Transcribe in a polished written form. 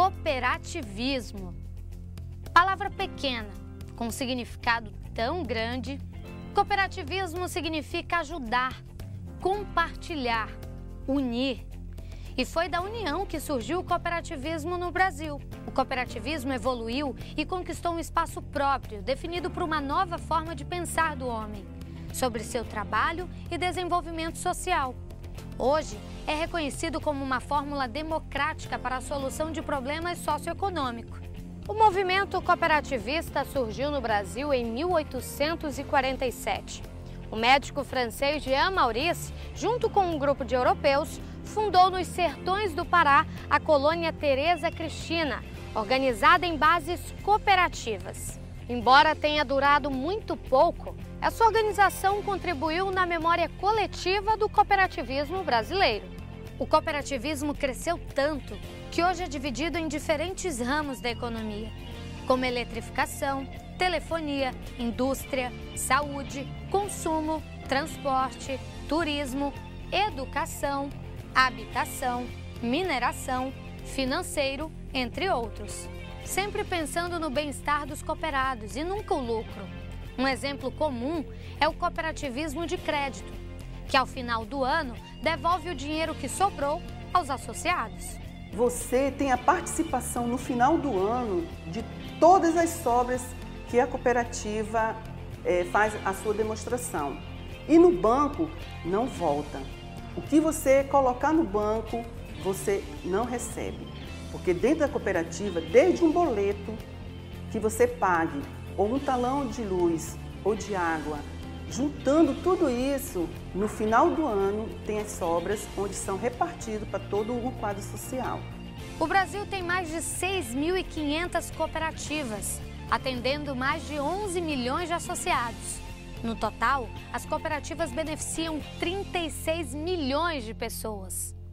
Cooperativismo. Palavra pequena, com significado tão grande. Cooperativismo significa ajudar, compartilhar, unir. E foi da união que surgiu o cooperativismo no Brasil. O cooperativismo evoluiu e conquistou um espaço próprio, definido por uma nova forma de pensar do homem, sobre seu trabalho e desenvolvimento social. Hoje, é reconhecido como uma fórmula democrática para a solução de problemas socioeconômicos. O movimento cooperativista surgiu no Brasil em 1847. O médico francês Jean Maurice, junto com um grupo de europeus, fundou nos sertões do Pará a colônia Teresa Cristina, organizada em bases cooperativas. Embora tenha durado muito pouco, essa organização contribuiu na memória coletiva do cooperativismo brasileiro. O cooperativismo cresceu tanto que hoje é dividido em diferentes ramos da economia, como eletrificação, telefonia, indústria, saúde, consumo, transporte, turismo, educação, habitação, mineração, financeiro, entre outros. Sempre pensando no bem-estar dos cooperados e nunca o lucro. Um exemplo comum é o cooperativismo de crédito, que ao final do ano devolve o dinheiro que sobrou aos associados. Você tem a participação no final do ano de todas as sobras que a cooperativa faz a sua demonstração. E no banco não volta. O que você colocar no banco, você não recebe. Porque dentro da cooperativa, desde um boleto que você pague, ou um talão de luz ou de água, juntando tudo isso, no final do ano tem as sobras onde são repartidos para todo o quadro social. O Brasil tem mais de 6.500 cooperativas, atendendo mais de 11 milhões de associados. No total, as cooperativas beneficiam 36 milhões de pessoas.